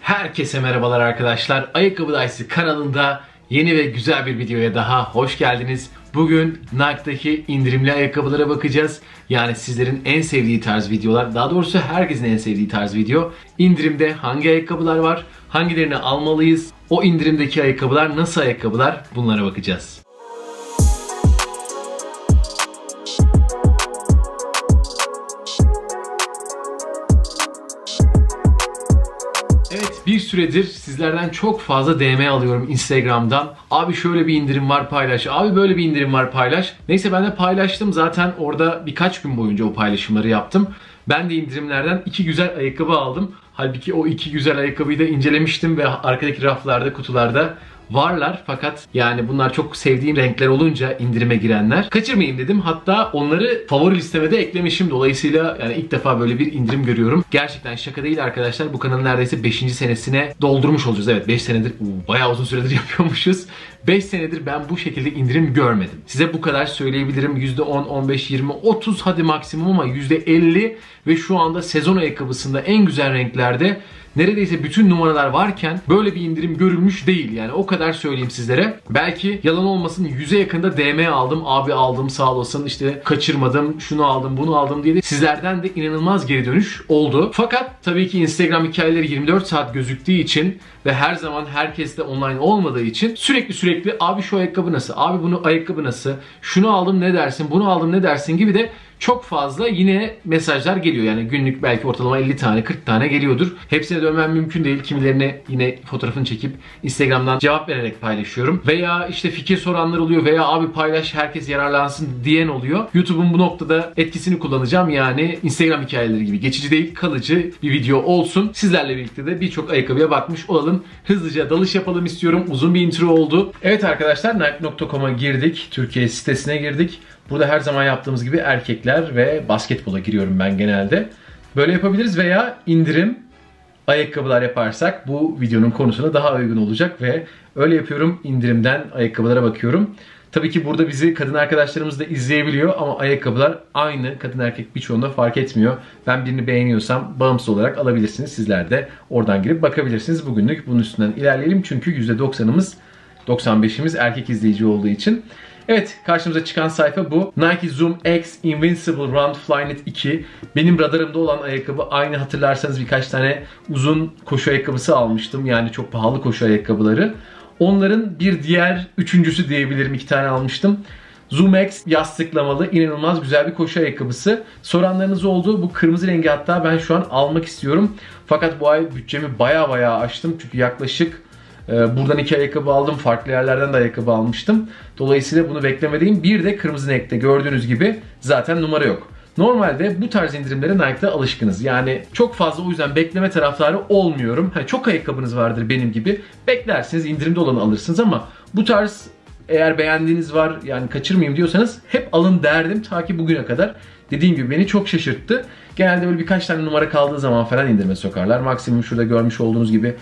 Herkese merhabalar arkadaşlar. Ayakkabı Dayısı kanalında yeni ve güzel bir videoya daha hoş geldiniz. Bugün Nike'daki indirimli ayakkabılara bakacağız. Yani sizlerin en sevdiği tarz videolar, daha doğrusu herkesin en sevdiği tarz video. İndirimde hangi ayakkabılar var, hangilerini almalıyız, o indirimdeki ayakkabılar nasıl ayakkabılar, bunlara bakacağız. Evet, bir süredir sizlerden çok fazla DM alıyorum Instagram'dan. Abi şöyle bir indirim var paylaş, abi böyle bir indirim var paylaş. Neyse ben de paylaştım, zaten orada birkaç gün boyunca o paylaşımları yaptım. Ben de indirimlerden iki güzel ayakkabı aldım. Halbuki o iki güzel ayakkabıyı da incelemiştim ve arkadaki raflarda, kutularda varlar. Fakat yani bunlar çok sevdiğim renkler olunca indirime girenler. Kaçırmayayım dedim. Hatta onları favori listeme de eklemişim. Dolayısıyla yani ilk defa böyle bir indirim görüyorum. Gerçekten şaka değil arkadaşlar. Bu kanalın neredeyse 5. senesine doldurmuş olacağız. Evet, 5 senedir bayağı uzun süredir yapıyormuşuz. 5 senedir ben bu şekilde indirim görmedim. Size bu kadar söyleyebilirim. %10, 15, 20, 30 hadi maksimum ama %50 ve şu anda sezon ayakkabısında en güzel renklerde neredeyse bütün numaralar varken böyle bir indirim görülmüş değil. Yani o kadar söyleyeyim sizlere. Belki yalan olmasın 100'e yakında DM aldım. Abi aldım sağ olasın, işte kaçırmadım, şunu aldım bunu aldım diye de sizlerden de inanılmaz geri dönüş oldu. Fakat tabii ki Instagram hikayeleri 24 saat gözüktüğü için ve her zaman herkes de online olmadığı için sürekli abi şu ayakkabı nasıl, abi bunu ayakkabı nasıl, şunu aldım ne dersin, bunu aldım ne dersin gibi de çok fazla yine mesajlar geliyor. Yani günlük belki ortalama 50 tane 40 tane geliyordur. Hepsine dönmem mümkün değil. Kimilerine yine fotoğrafını çekip Instagram'dan cevap vererek paylaşıyorum. Veya işte fikir soranlar oluyor veya abi paylaş herkes yararlansın diyen oluyor. YouTube'un bu noktada etkisini kullanacağım. Yani Instagram hikayeleri gibi geçici değil, kalıcı bir video olsun. Sizlerle birlikte de birçok ayakkabıya bakmış olalım. Hızlıca dalış yapalım istiyorum. Uzun bir intro oldu. Evet arkadaşlar, Nike.com'a girdik. Türkiye sitesine girdik. Burada her zaman yaptığımız gibi erkekler ve basketbola giriyorum ben genelde. Böyle yapabiliriz veya indirim ayakkabılar yaparsak bu videonun konusuna daha uygun olacak ve öyle yapıyorum. İndirimden ayakkabılara bakıyorum. Tabii ki burada bizi kadın arkadaşlarımız da izleyebiliyor ama ayakkabılar aynı, kadın erkek birçoğunda fark etmiyor. Ben birini beğeniyorsam bağımsız olarak alabilirsiniz. Sizler de oradan girip bakabilirsiniz. Bugünlük bunun üstünden ilerleyelim çünkü %90'ımız, 95'imiz erkek izleyici olduğu için. Evet, karşımıza çıkan sayfa bu. Nike Zoom X Invincible Run Flyknit 2. Benim radarımda olan ayakkabı. Aynı hatırlarsanız birkaç tane uzun koşu ayakkabısı almıştım. Yani çok pahalı koşu ayakkabıları. Onların bir diğer üçüncüsü diyebilirim. 2 tane almıştım. Zoom X yastıklamalı, inanılmaz güzel bir koşu ayakkabısı. Soranlarınız oldu. Bu kırmızı rengi hatta ben şu an almak istiyorum. Fakat bu ay bütçemi baya aştım. Çünkü yaklaşık buradan 2 ayakkabı aldım. Farklı yerlerden de ayakkabı almıştım. Dolayısıyla bunu beklemediğim. Bir de kırmızı renkte gördüğünüz gibi zaten numara yok. Normalde bu tarz indirimlere Nike'da alışkınız. Yani çok fazla o yüzden bekleme taraftarı olmuyorum. Çok ayakkabınız vardır benim gibi. Beklersiniz, indirimde olanı alırsınız ama bu tarz eğer beğendiğiniz var, yani kaçırmayayım diyorsanız hep alın derdim ta ki bugüne kadar. Dediğim gibi beni çok şaşırttı. Genelde böyle birkaç tane numara kaldığı zaman falan indirime sokarlar. Maksimum şurada görmüş olduğunuz gibi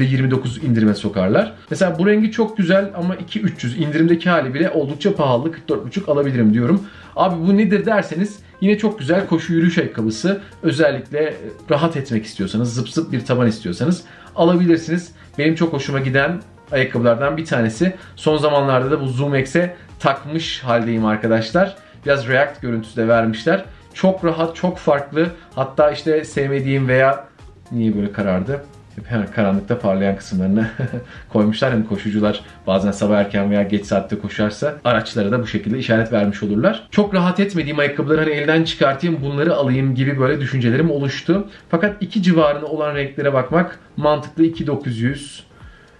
%29 indirime sokarlar. Mesela bu rengi çok güzel ama 2.300 indirimdeki hali bile oldukça pahalı. 44.5 alabilirim diyorum. Abi bu nedir derseniz yine çok güzel koşu yürüyüş ayakkabısı. Özellikle rahat etmek istiyorsanız, zıp zıp bir taban istiyorsanız alabilirsiniz. Benim çok hoşuma giden ayakkabılardan bir tanesi. Son zamanlarda da bu Zoom X'e takmış haldeyim arkadaşlar. Biraz React görüntüsü de vermişler. Çok rahat, çok farklı. Hatta işte sevmediğim veya niye böyle karardı? Hep hemen karanlıkta parlayan kısımlarını koymuşlar. Hem koşucular bazen sabah erken veya geç saatte koşarsa araçlara da bu şekilde işaret vermiş olurlar. Çok rahat etmediğim ayakkabıları hani elden çıkartayım, bunları alayım gibi böyle düşüncelerim oluştu. Fakat 2 civarında olan renklere bakmak mantıklı. 2.900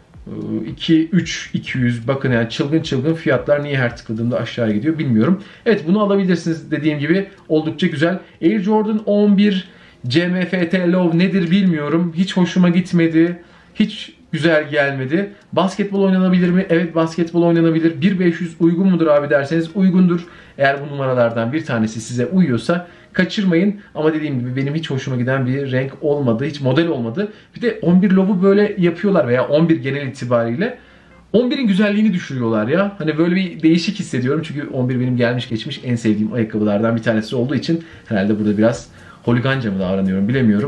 200 bakın yani çılgın fiyatlar, niye her tıkladığımda aşağıya gidiyor bilmiyorum. Evet, bunu alabilirsiniz dediğim gibi, oldukça güzel. Air Jordan 11 CMFT Low nedir bilmiyorum. Hiç hoşuma gitmedi. Hiç güzel gelmedi. Basketbol oynanabilir mi? Evet, basketbol oynanabilir. 1.500 uygun mudur abi derseniz uygundur. Eğer bu numaralardan bir tanesi size uyuyorsa kaçırmayın. Ama dediğim gibi benim hiç hoşuma giden bir renk olmadı. Hiç model olmadı. Bir de 11 Low'u böyle yapıyorlar veya 11 genel itibariyle. 11'in güzelliğini düşürüyorlar ya. Hani böyle bir değişik hissediyorum. Çünkü 11 benim gelmiş geçmiş en sevdiğim ayakkabılardan bir tanesi olduğu için herhalde burada biraz holiganca mı davranıyorum bilemiyorum.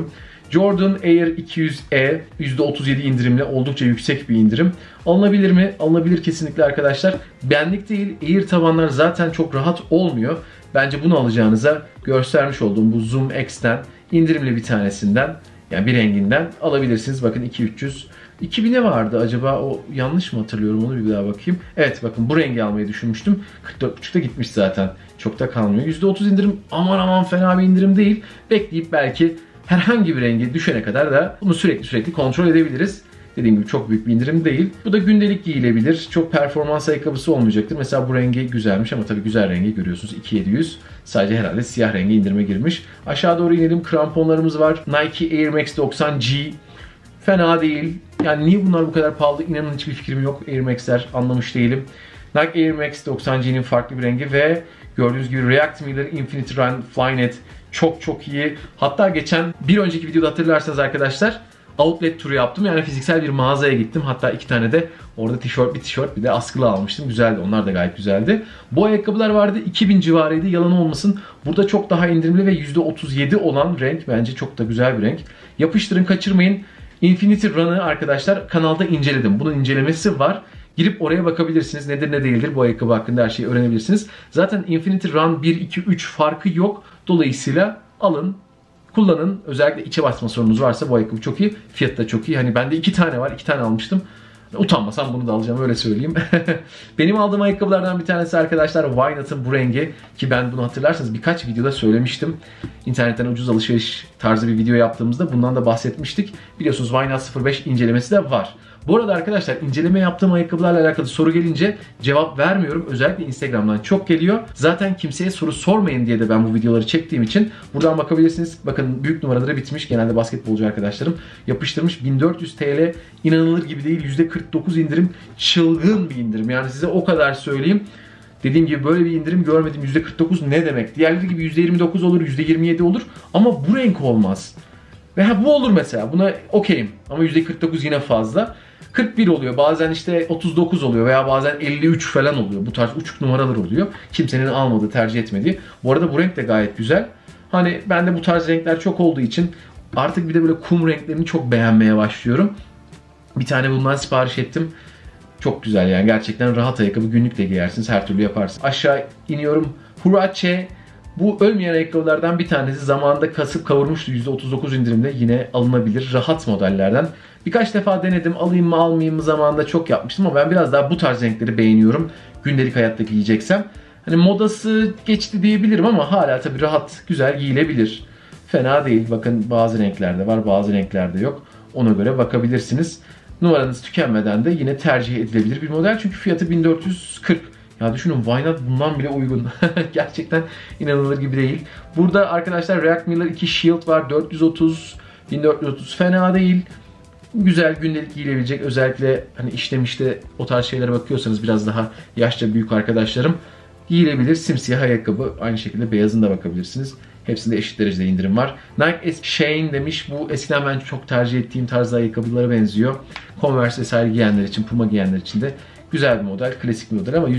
Jordan Air 200E %37 indirimle, oldukça yüksek bir indirim. Alınabilir mi? Alınabilir kesinlikle arkadaşlar. Benlik değil. Air tabanlar zaten çok rahat olmuyor. Bence bunu alacağınıza göstermiş olduğum bu Zoom X'ten indirimli bir tanesinden, yani bir renginden alabilirsiniz. Bakın 2300. 2000'e vardı acaba, o yanlış mı hatırlıyorum, onu bir daha bakayım. Evet bakın, bu rengi almayı düşünmüştüm. 44.5'ta gitmiş zaten. Çok da kalmıyor. %30 indirim, aman aman fena bir indirim değil. Bekleyip belki herhangi bir rengi düşene kadar da bunu sürekli kontrol edebiliriz. Dediğim gibi çok büyük bir indirim değil. Bu da gündelik giyilebilir. Çok performans ayakkabısı olmayacaktır. Mesela bu rengi güzelmiş ama tabii güzel rengi görüyorsunuz. 2700. Sadece herhalde siyah rengi indirime girmiş. Aşağı doğru inelim. Kramponlarımız var. Nike Air Max 90G. Fena değil. Yani niye bunlar bu kadar pahalı? İnanın hiçbir fikrim yok. Air Max'ler anlamış değilim. Nike Air Max 90G'nin farklı bir rengi ve gördüğünüz gibi React Miller Infinity Run Flyknit çok iyi. Hatta geçen bir önceki videoda hatırlarsanız arkadaşlar, outlet turu yaptım. Yani fiziksel bir mağazaya gittim. Hatta 2 tane de orada tişört bir de askılı almıştım. Güzeldi. Onlar da gayet güzeldi. Bu ayakkabılar vardı. 2000 civarıydı. Yalan olmasın. Burada çok daha indirimli ve %37 olan renk. Bence çok da güzel bir renk. Yapıştırın, kaçırmayın. Infinity Run'ı arkadaşlar kanalda inceledim. Bunun incelemesi var. Girip oraya bakabilirsiniz. Nedir ne değildir, bu ayakkabı hakkında her şeyi öğrenebilirsiniz. Zaten Infinity Run 1, 2, 3 farkı yok. Dolayısıyla alın, kullanın. Özellikle içe basma sorununuz varsa bu ayakkabı çok iyi. Fiyatı da çok iyi. Hani bende 2 tane var. 2 tane almıştım. Utanmasam bunu da alacağım, öyle söyleyeyim. Benim aldığım ayakkabılardan bir tanesi arkadaşlar Wynot'ın bu rengi, ki ben bunu hatırlarsanız birkaç videoda söylemiştim. İnternetten ucuz alışveriş tarzı bir video yaptığımızda bundan da bahsetmiştik. Biliyorsunuz Wynot 05 incelemesi de var. Bu arada arkadaşlar, inceleme yaptığım ayakkabılarla alakalı soru gelince cevap vermiyorum. Özellikle Instagram'dan çok geliyor. Zaten kimseye soru sormayın diye de ben bu videoları çektiğim için buradan bakabilirsiniz. Bakın, büyük numaraları bitmiş. Genelde basketbolcu arkadaşlarım yapıştırmış. 1400 TL, inanılır gibi değil. %49 indirim. Çılgın bir indirim. Yani size o kadar söyleyeyim. Dediğim gibi böyle bir indirim görmedim. %49 ne demek? Diğerleri gibi %29 olur, %27 olur. Ama bu renk olmaz. Ve bu olur mesela. Buna okeyim. Ama %49 yine fazla. 41 oluyor. Bazen işte 39 oluyor veya bazen 53 falan oluyor. Bu tarz uçuk numaralar oluyor. Kimsenin almadığı, tercih etmediği. Bu arada bu renk de gayet güzel. Hani bende bu tarz renkler çok olduğu için artık bir de böyle kum renklerini çok beğenmeye başlıyorum. Bir tane bundan sipariş ettim. Çok güzel yani, gerçekten rahat ayakkabı, günlük de giyersiniz, her türlü yaparsınız. Aşağı iniyorum. Huarache. Bu ölmeyen ayakkabılardan bir tanesi, zamanında kasıp kavurmuştu, %39 indirimde, yine alınabilir rahat modellerden. Birkaç defa denedim, alayım mı almayayım mı, zamanında çok yapmıştım ama ben biraz daha bu tarz renkleri beğeniyorum. Gündelik hayatta giyeceksem. Hani modası geçti diyebilirim ama hala tabii rahat, güzel giyilebilir. Fena değil. Bakın, bazı renklerde var, bazı renklerde yok. Ona göre bakabilirsiniz. Numaranız tükenmeden de yine tercih edilebilir bir model. Çünkü fiyatı 1440. Ya düşünün, Wynot bundan bile uygun. Gerçekten inanılır gibi değil. Burada arkadaşlar React Miller 2 Shield var. 430, 1430 fena değil. Güzel, gündelik giyilebilecek. Özellikle hani işte o tarz şeylere bakıyorsanız, biraz daha yaşça büyük arkadaşlarım, giyilebilir. Simsiyah ayakkabı. Aynı şekilde beyazına da bakabilirsiniz. Hepsinde eşit derecede indirim var. Nike Shane demiş. Bu eskiden ben çok tercih ettiğim tarzda ayakkabılara benziyor. Converse vesaire giyenler için, Puma giyenler için de güzel bir model. Klasik bir model ama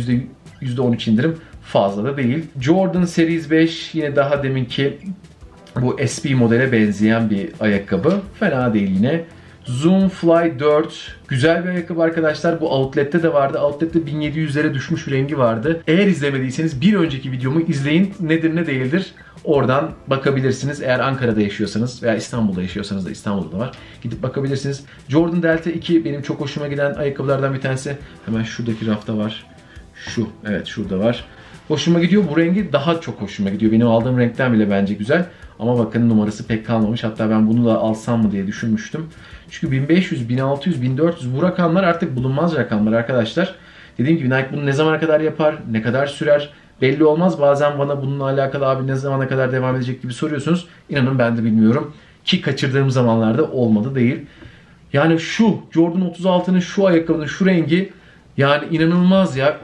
%13 indirim fazla da değil. Jordan Series 5 yine daha deminki bu SB modele benzeyen bir ayakkabı. Fena değil yine. Zoom Fly 4. Güzel bir ayakkabı arkadaşlar. Bu outlet'te de vardı. Outlet'te 1700'lere düşmüş bir rengi vardı. Eğer izlemediyseniz bir önceki videomu izleyin. Nedir ne değildir. Oradan bakabilirsiniz. Eğer Ankara'da yaşıyorsanız veya İstanbul'da yaşıyorsanız da, İstanbul'da da var. Gidip bakabilirsiniz. Jordan Delta 2 benim çok hoşuma giden ayakkabılardan bir tanesi. Hemen şuradaki rafta var. Şu. Evet, şurada var. Hoşuma gidiyor. Bu rengi daha çok hoşuma gidiyor. Benim aldığım renkten bile bence güzel. Ama bakın, numarası pek kalmamış. Hatta ben bunu da alsam mı diye düşünmüştüm. Çünkü 1500, 1600, 1400 bu rakamlar artık bulunmaz rakamlar arkadaşlar. Dediğim gibi Nike bunu ne zamana kadar yapar, ne kadar sürer belli olmaz. Bazen bana bununla alakalı abi ne zamana kadar devam edecek gibi soruyorsunuz. İnanın ben de bilmiyorum. Ki kaçırdığım zamanlarda olmadı değil. Yani şu Jordan 36'nın şu ayakkabının şu rengi yani inanılmaz ya.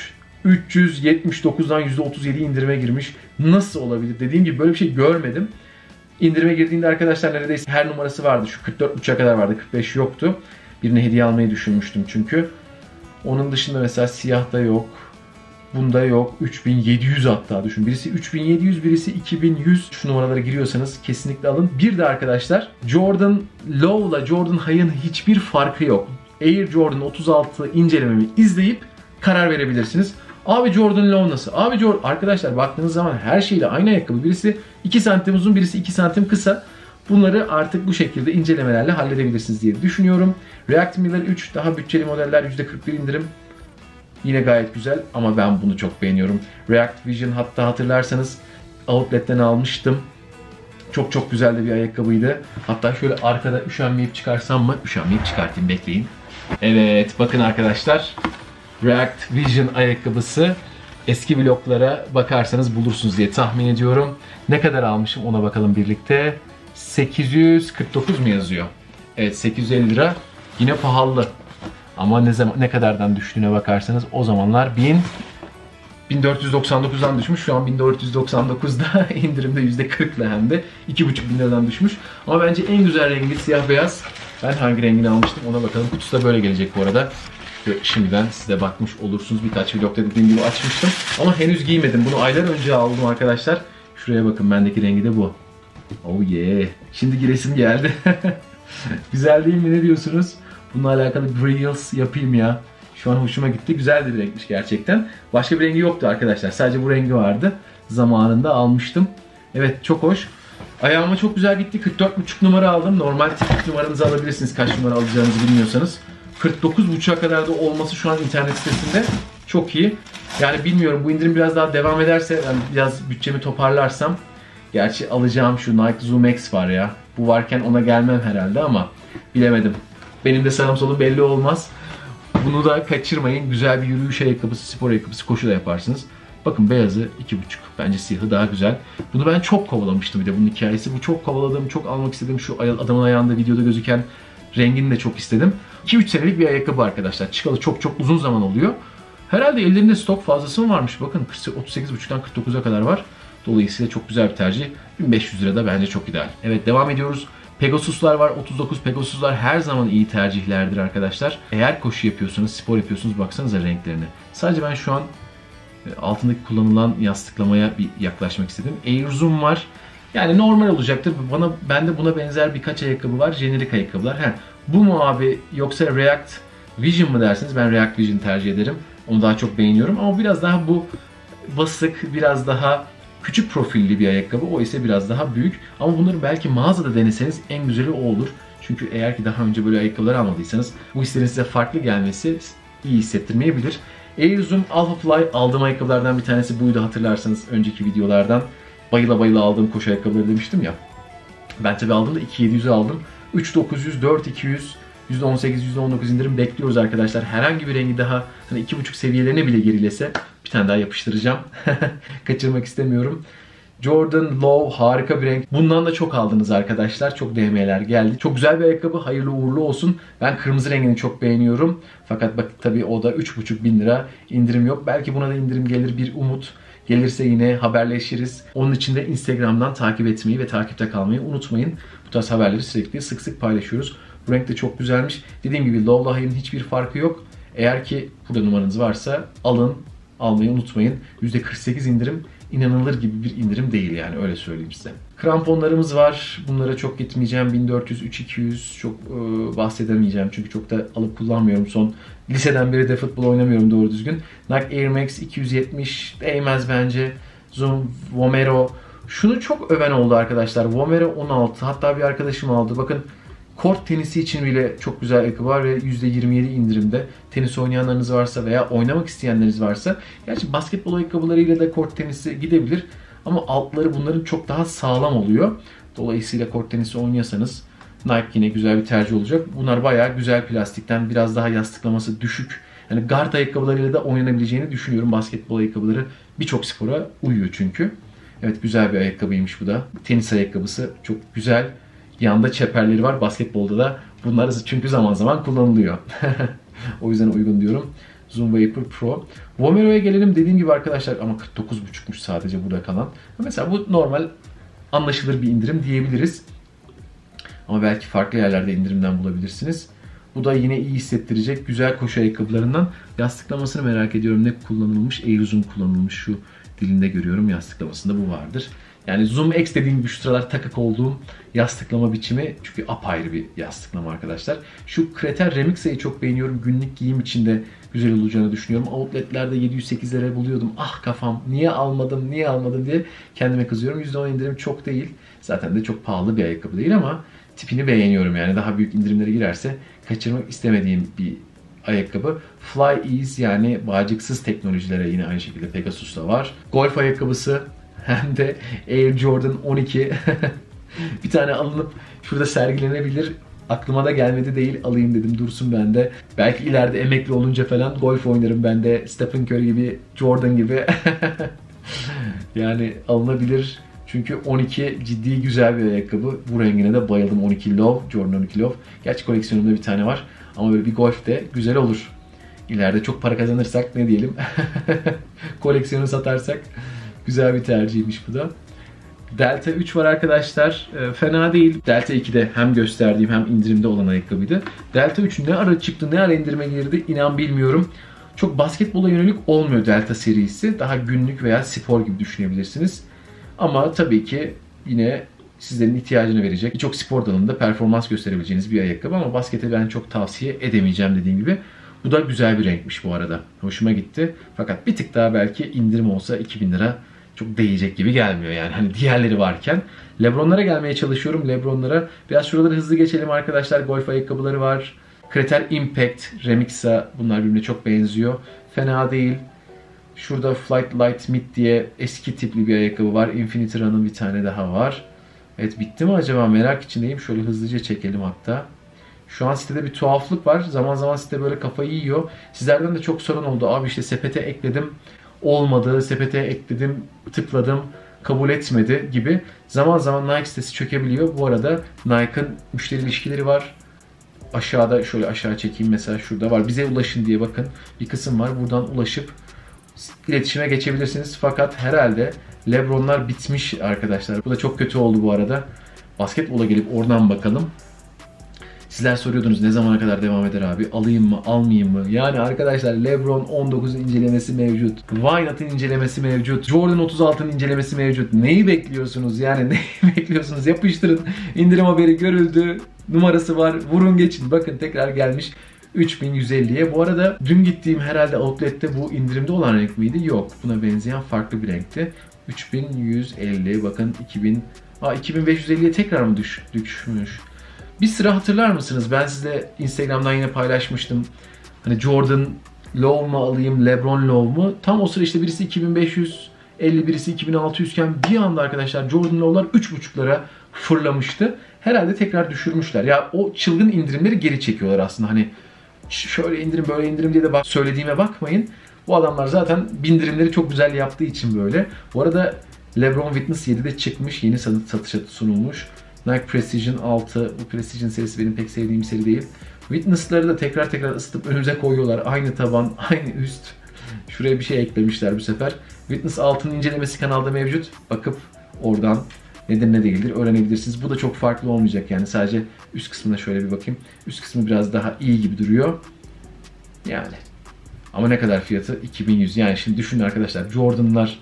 379'dan %37 indirime girmiş. Nasıl olabilir? Dediğim gibi böyle bir şey görmedim. İndirime girdiğinde arkadaşlar neredeyse her numarası vardı. Şu 44.5'a kadar vardı. 45 yoktu. Birine hediye almayı düşünmüştüm çünkü. Onun dışında mesela siyah da yok. Bunda yok. 3700 hatta düşün. Birisi 3700, birisi 2100. Şu numaralara giriyorsanız kesinlikle alın. Bir de arkadaşlar Jordan Lowe'la Jordan High'ın hiçbir farkı yok. Air Jordan 36 incelememi izleyip karar verebilirsiniz. Abi Jordan Low nasıl? Abi Jordan... Arkadaşlar baktığınız zaman her şeyle aynı ayakkabı. Birisi 2 santim uzun, birisi 2 santim kısa. Bunları artık bu şekilde incelemelerle halledebilirsiniz diye düşünüyorum. React Miller 3 daha bütçeli modeller, %41 indirim. Yine gayet güzel ama ben bunu çok beğeniyorum. React Vision hatta hatırlarsanız Outlet'ten almıştım. Çok çok güzel de bir ayakkabıydı. Hatta şöyle arkada üşenmeyip çıkarsam mı? Üşenmeyip çıkartayım, bekleyin. Evet bakın arkadaşlar. React Vision ayakkabısı. Eski vloglara bakarsanız bulursunuz diye tahmin ediyorum. Ne kadar almışım ona bakalım birlikte. 849 mu yazıyor? Evet 850 lira. Yine pahalı. Ama ne kadardan düştüğüne bakarsanız o zamanlar 1499'dan düşmüş. Şu an 1499'da indirimde %40'la hem de 2.500 liradan düşmüş. Ama bence en güzel rengi siyah beyaz. Ben hangi rengini almıştım ona bakalım. Kutusu da böyle gelecek bu arada. Şimdiden size bakmış olursunuz. Birkaç vlogda dediğim gibi açmıştım. Ama henüz giymedim. Bunu aylar önce aldım arkadaşlar. Şuraya bakın, bendeki rengi de bu. Oh yeah. Şimdi giresim geldi. Güzel değil mi? Ne diyorsunuz? Bununla alakalı bir Reels yapayım ya. Şu an hoşuma gitti. Güzel de bir renkmiş gerçekten. Başka bir rengi yoktu arkadaşlar. Sadece bu rengi vardı. Zamanında almıştım. Evet çok hoş. Ayağıma çok güzel gitti. 44,5 numara aldım. Normal tipik numaranızı alabilirsiniz. Kaç numara alacağınızı bilmiyorsanız. 49,5'a kadar da olması şu an internet sitesinde çok iyi. Yani bilmiyorum, bu indirim biraz daha devam ederse, yani biraz bütçemi toparlarsam, gerçi alacağım şu Nike Zoom X var ya. Bu varken ona gelmem herhalde ama bilemedim. Benim de sağım solum belli olmaz. Bunu da kaçırmayın. Güzel bir yürüyüş ayakkabısı, spor ayakkabısı, koşu da yaparsınız. Bakın beyazı 2,5. Bence siyahı daha güzel. Bunu ben çok kovalamıştım bir de bunun hikayesi. Bu çok kovaladım, çok almak istedim. Şu adamın ayağında videoda gözüken rengini de çok istedim. 2-3 senelik bir ayakkabı arkadaşlar. Çıkalı çok çok uzun zaman oluyor. Herhalde ellerinde stok fazlası mı varmış? Bakın 38,5'tan 49'a kadar var. Dolayısıyla çok güzel bir tercih. 1500 lira da bence çok ideal. Evet devam ediyoruz. Pegasus'lar var. 39 Pegasus'lar her zaman iyi tercihlerdir arkadaşlar. Eğer koşu yapıyorsanız, spor yapıyorsunuz, baksanıza renklerine. Sadece ben şu an altındaki kullanılan yastıklamaya bir yaklaşmak istedim. Air Zoom var. Yani normal olacaktır. Bende buna benzer birkaç ayakkabı var. Jenerik ayakkabılar. Bu mu abi yoksa React Vision mı dersiniz? Ben React Vision tercih ederim. Onu daha çok beğeniyorum. Ama biraz daha bu basık, biraz daha küçük profilli bir ayakkabı. O ise biraz daha büyük. Ama bunları belki mağazada deneseniz en güzeli o olur. Çünkü eğer ki daha önce böyle ayakkabılar almadıysanız bu hislerin size farklı gelmesi iyi hissettirmeyebilir. Air Zoom Alpha Fly aldığım ayakkabılardan bir tanesi buydu, hatırlarsanız önceki videolardan. Bayıla bayıla aldığım koşu ayakkabıları demiştim ya. Ben tabi aldığımda 2.700'e aldım. 3.900, 4.200, %18, %19 indirim bekliyoruz arkadaşlar. Herhangi bir rengi daha hani 2.5 seviyelerine bile gerilese bir tane daha yapıştıracağım. Kaçırmak istemiyorum. Jordan Low harika bir renk. Bundan da çok aldınız arkadaşlar. Çok DM'ler geldi. Çok güzel bir ayakkabı. Hayırlı uğurlu olsun. Ben kırmızı rengini çok beğeniyorum. Fakat bak tabii o da 3.500 lira indirim yok. Belki buna da indirim gelir, bir umut. Gelirse yine haberleşiriz. Onun için de Instagram'dan takip etmeyi ve takipte kalmayı unutmayın. Bu tarz haberleri sürekli sık sık paylaşıyoruz. Bu renk de çok güzelmiş. Dediğim gibi Low'la High'ın hiçbir farkı yok. Eğer ki burada numaranız varsa almayı unutmayın. %48 indirim. İnanılır gibi bir indirim değil yani, öyle söyleyeyim size. Kramponlarımız var. Bunlara çok gitmeyeceğim. 1400, 3200 çok bahsedemeyeceğim. Çünkü çok da alıp kullanmıyorum. Son liseden beri de futbol oynamıyorum doğru düzgün. Nike Air Max 270 değmez bence. Zoom Vomero. Şunu çok öven oldu arkadaşlar. Vomero 16. Hatta bir arkadaşım aldı. Bakın kort tenisi için bile çok güzel ayakkabı var ve %27 indirimde. Tenis oynayanlarınız varsa veya oynamak isteyenleriniz varsa, gerçi basketbol ayakkabılarıyla da kort tenisi gidebilir ama altları bunların çok daha sağlam oluyor. Dolayısıyla kort tenisi oynuyorsanız Nike yine güzel bir tercih olacak. Bunlar bayağı güzel plastikten, biraz daha yastıklaması düşük. Yani guard ayakkabılarıyla da oynanabileceğini düşünüyorum. Basketbol ayakkabıları birçok spora uyuyor çünkü. Evet güzel bir ayakkabıymış bu da. Tenis ayakkabısı çok güzel. Yanında çeperleri var. Basketbolda da bunlar çünkü zaman zaman kullanılıyor. O yüzden uygun diyorum. Zoom Vapor Pro. Vomero'ya gelelim. Dediğim gibi arkadaşlar ama 49,5'muş sadece burada kalan. Mesela bu normal anlaşılır bir indirim diyebiliriz. Ama belki farklı yerlerde indirimden bulabilirsiniz. Bu da yine iyi hissettirecek güzel koşu ayakkabılarından. Yastıklamasını merak ediyorum. Ne kullanılmış? Air Zoom kullanılmış. Şu dilinde görüyorum. Yastıklamasında bu vardır. Yani Zoom X dediğim gibi şu sıralar takık olduğum yastıklama biçimi. Çünkü apayrı bir yastıklama arkadaşlar. Şu Kreter Remixa'yı çok beğeniyorum. Günlük giyim içinde güzel olacağını düşünüyorum. Outletlerde 708 lira buluyordum. Ah kafam, niye almadım diye kendime kızıyorum. %10 indirim çok değil. Zaten de çok pahalı bir ayakkabı değil ama tipini beğeniyorum yani. Daha büyük indirimlere girerse kaçırmak istemediğim bir ayakkabı. Fly Ease yani bağcıksız teknolojilere yine aynı şekilde Pegasus'ta var. Golf ayakkabısı hem de Air Jordan 12. Bir tane alınıp şurada sergilenebilir. Aklıma da gelmedi değil, alayım dedim, dursun bende. Belki ileride emekli olunca falan golf oynarım ben de Stephen Curry gibi, Jordan gibi. Yani alınabilir. Çünkü 12 ciddi güzel bir ayakkabı. Bu rengine de bayıldım. 12 Love, Jordan 12 Love. Gerçi koleksiyonumda bir tane var. Ama böyle bir golf de güzel olur. İleride çok para kazanırsak ne diyelim. Koleksiyonu satarsak güzel bir tercihmiş bu da. Delta 3 var arkadaşlar. Fena değil. Delta 2'de hem gösterdiğim hem indirimde olan ayakkabıydı. Delta 3 ne ara çıktı, ne ara indirime girdi inan bilmiyorum. Çok basketbola yönelik olmuyor Delta serisi. Daha günlük veya spor gibi düşünebilirsiniz. Ama tabii ki yine sizlerin ihtiyacını verecek, birçok spor dalında performans gösterebileceğiniz bir ayakkabı ama baskete ben çok tavsiye edemeyeceğim dediğim gibi. Bu da güzel bir renkmiş bu arada. Hoşuma gitti. Fakat bir tık daha belki indirim olsa 2000 lira çok değecek gibi gelmiyor yani. Hani diğerleri varken. Lebron'lara gelmeye çalışıyorum. Lebron'lara. Biraz şuraları hızlı geçelim arkadaşlar. Golf ayakkabıları var. Kreter Impact, Remixa. Bunlar birbirine çok benziyor. Fena değil. Şurada Flight Light Mid diye eski tipli bir ayakkabı var. Infinity Run'ın bir tane daha var. Evet, bitti mi acaba? Merak içindeyim. Şöyle hızlıca çekelim hatta. Şu an sitede bir tuhaflık var. Zaman zaman site böyle kafayı yiyor. Sizlerden de çok sorun oldu. Abi işte sepete ekledim. Olmadı. Sepete ekledim. Tıkladım. Kabul etmedi gibi. Zaman zaman Nike sitesi çökebiliyor. Bu arada Nike'ın müşteri ilişkileri var. Aşağıda şöyle aşağı çekeyim. Mesela şurada var. Bize ulaşın diye bakın. Bir kısım var. Buradan ulaşıp iletişime geçebilirsiniz. Fakat herhalde Lebron'lar bitmiş arkadaşlar. Bu da çok kötü oldu bu arada. Basketbola gelip oradan bakalım. Sizler soruyordunuz ne zamana kadar devam eder abi? Alayım mı, almayayım mı? Yani arkadaşlar LeBron 19'un incelemesi mevcut. Wynot'ın incelemesi mevcut. Jordan 36'nın incelemesi mevcut. Neyi bekliyorsunuz? Yani neyi bekliyorsunuz? Yapıştırın. İndirim haberi görüldü. Numarası var. Vurun geçin. Bakın tekrar gelmiş. 3150'ye. Bu arada dün gittiğim herhalde outlet'te bu indirimde olan renk miydi? Yok. Buna benzeyen farklı bir renkti. 3150. Bakın 2550'ye tekrar mı düşmüş? Bir sıra hatırlar mısınız? Ben size Instagram'dan yine paylaşmıştım. Hani Jordan Low mu alayım, LeBron Low mu? Tam o sıra işte birisi 2550, birisi 2600 iken bir anda arkadaşlar Jordan Low'lar 3.5'lara fırlamıştı. Herhalde tekrar düşürmüşler. Ya o çılgın indirimleri geri çekiyorlar aslında. Hani şöyle indirim böyle indirim diye de söylediğime bakmayın. Bu adamlar zaten bindirimleri çok güzel yaptığı için böyle. Bu arada LeBron Witness 7'de çıkmış. Yeni satışa sunulmuş. Nike Precision 6. Bu Precision serisi benim pek sevdiğim bir seri değil. Witness'ları da tekrar ısıtıp önümüze koyuyorlar. Aynı taban, aynı üst. Şuraya bir şey eklemişler bu sefer. Witness 6'nın incelemesi kanalda mevcut. Bakıp oradan nedir ne değildir öğrenebilirsiniz. Bu da çok farklı olmayacak yani. Sadece üst kısmına şöyle bir bakayım. Üst kısmı biraz daha iyi gibi duruyor. Yani. Ama ne kadar fiyatı? 2100. Yani şimdi düşünün arkadaşlar. Jordan'lar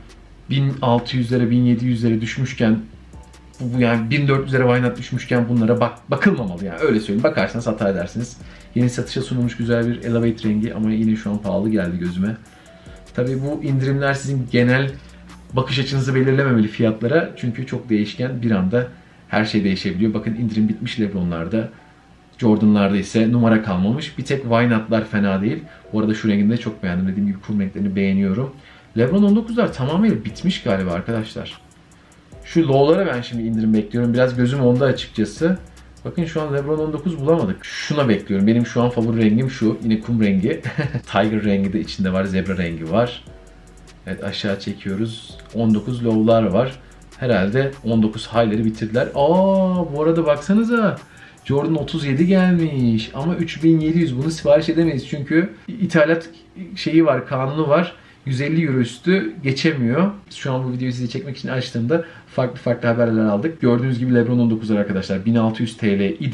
1600'lere 1700'lere düşmüşken bu yani 1400'lere Wynot düşmüşken bunlara bakılmamalı yani öyle söyleyeyim. Bakarsanız hata edersiniz. Yeni satışa sunulmuş güzel bir Elevate rengi ama yine şu an pahalı geldi gözüme. Tabii bu indirimler sizin genel bakış açınızı belirlememeli fiyatlara. Çünkü çok değişken, bir anda her şey değişebiliyor. Bakın indirim bitmiş Lebron'larda. Jordan'larda ise numara kalmamış. Bir tek Wynot'lar fena değil. Bu arada şu rengini de çok beğendim. Dediğim gibi kum renklerini beğeniyorum. Lebron 19'lar tamamıyla bitmiş galiba arkadaşlar. Şu low'lara ben şimdi indirim bekliyorum. Biraz gözüm onda açıkçası. Bakın şu an LeBron 19 bulamadık. Şuna bekliyorum. Benim şu an favori rengim şu. Yine kum rengi. Tiger rengi de içinde var. Zebra rengi var. Evet, aşağı çekiyoruz. 19 low'lar var. Herhalde 19 high'leri bitirdiler. Bu arada baksanıza. Jordan 37 gelmiş. Ama 3700. Bunu sipariş edemeyiz. Çünkü ithalat şeyi var. Kanunu var. 150 euro üstü geçemiyor. Şu an bu videoyu size çekmek için açtığımda farklı haberler aldık. Gördüğünüz gibi LeBron 19'lar arkadaşlar 1600 TL idi.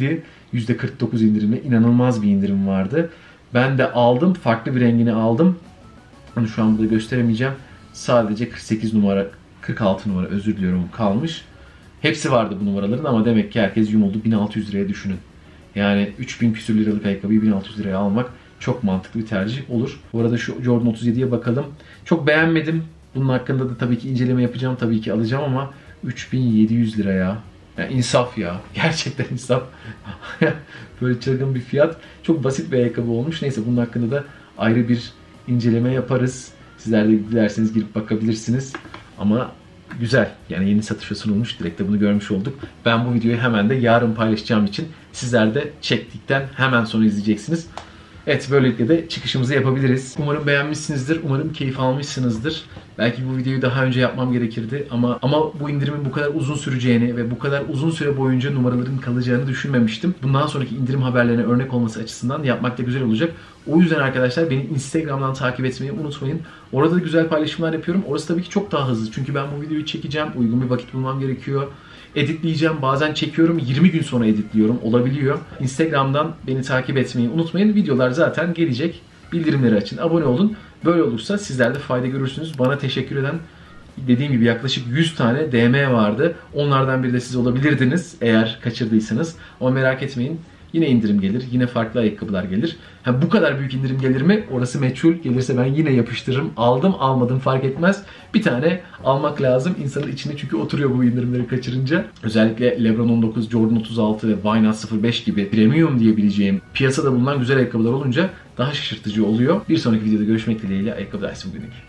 %49 indirimle inanılmaz bir indirim vardı. Ben de aldım. Farklı bir rengini aldım. Onu şu an burada gösteremeyeceğim. Sadece 48 numara, 46 numara özür diliyorum kalmış. Hepsi vardı bu numaraların ama demek ki herkes yumuldu. 1600 liraya düşünün. Yani 3000 küsür liralık ayakkabıyı 1600 liraya almak çok mantıklı bir tercih olur. Bu arada şu Jordan 37'ye bakalım. Çok beğenmedim. Bunun hakkında da tabii ki inceleme yapacağım. Tabii ki alacağım ama 3700 lira ya. Yani insaf ya. Gerçekten insaf. Böyle çılgın bir fiyat. Çok basit bir ayakkabı olmuş. Neyse bunun hakkında da ayrı bir inceleme yaparız. Sizler de dilerseniz girip bakabilirsiniz. Ama güzel. Yani yeni satışa sunulmuş. Direkt de bunu görmüş olduk. Ben bu videoyu hemen de yarın paylaşacağım için sizler de çektikten hemen sonra izleyeceksiniz. Evet, böylelikle de çıkışımızı yapabiliriz. Umarım beğenmişsinizdir. Umarım keyif almışsınızdır. Belki bu videoyu daha önce yapmam gerekirdi ama bu indirimin bu kadar uzun süreceğini ve bu kadar uzun süre boyunca numaraların kalacağını düşünmemiştim. Bundan sonraki indirim haberlerine örnek olması açısından yapmak da güzel olacak. O yüzden arkadaşlar beni Instagram'dan takip etmeyi unutmayın. Orada da güzel paylaşımlar yapıyorum. Orası tabii ki çok daha hızlı. Çünkü ben bu videoyu çekeceğim. Uygun bir vakit bulmam gerekiyor. Editleyeceğim. Bazen çekiyorum. 20 gün sonra editliyorum. Olabiliyor. Instagram'dan beni takip etmeyi unutmayın. Videolar zaten gelecek. Bildirimleri açın. Abone olun. Böyle olursa sizler de fayda görürsünüz. Bana teşekkür eden, dediğim gibi yaklaşık 100 tane DM vardı. Onlardan biri de siz olabilirdiniz eğer kaçırdıysanız. Ama merak etmeyin. Yine indirim gelir. Yine farklı ayakkabılar gelir. Bu kadar büyük indirim gelir mi? Orası meçhul. Gelirse ben yine yapıştırırım. Aldım almadım fark etmez. Bir tane almak lazım. İnsanın içinde çünkü oturuyor bu indirimleri kaçırınca. Özellikle LeBron 19, Jordan 36 ve Vynat 05 gibi premium diyebileceğim piyasada bulunan güzel ayakkabılar olunca daha şaşırtıcı oluyor. Bir sonraki videoda görüşmek dileğiyle. Ayakkabı dersi bugünlük.